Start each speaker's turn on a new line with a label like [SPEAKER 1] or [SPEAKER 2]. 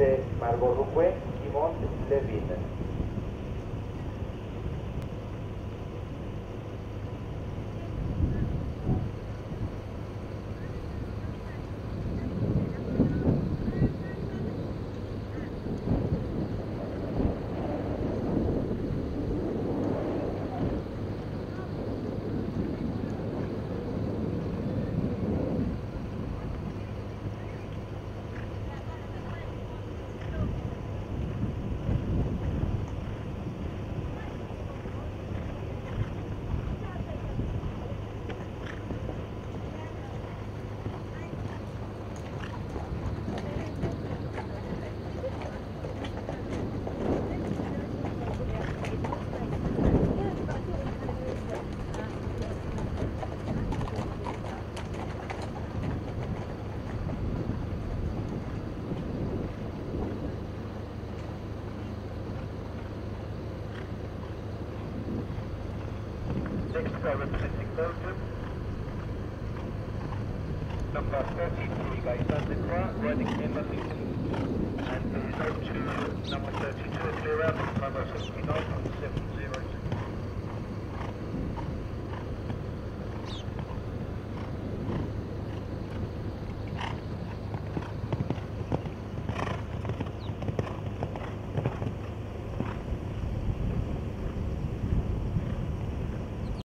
[SPEAKER 1] c'est Margot Rouquet qui monte Levin.
[SPEAKER 2] Next car representing Belgium. Number 33 by Sainte-Croix, riding in Leamington. And this is 02, number 32, clear out, number 79 on 70.